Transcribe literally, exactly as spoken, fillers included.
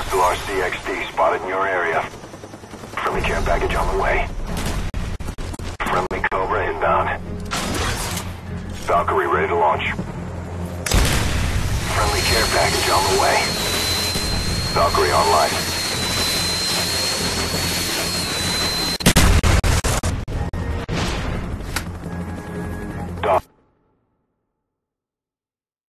Hostile R C X D spotted in your area. Friendly care package on the way. Friendly Cobra inbound. Valkyrie ready to launch. Friendly care package on the way. Valkyrie online.